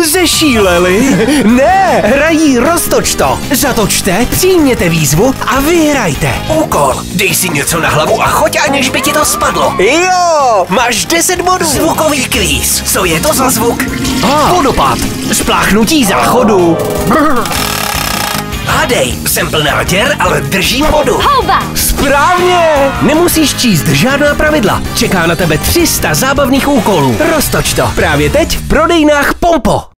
Zešíleli? Ne, hrají Roztoč to. Zatočte, přijměte výzvu a vyhrajte. Úkol. Dej si něco na hlavu a choď, aniž by ti to spadlo. Jo, máš 10 bodů. Zvukový kvíz. Co je to za zvuk? Vodopád. Spláchnutí záchodu. Hádej, jsem plnátěr, ale držím vodu. Houba! Správně! Nemusíš číst žádná pravidla. Čeká na tebe 300 zábavných úkolů. Roztoč to. Právě teď v prodejnách Pompo.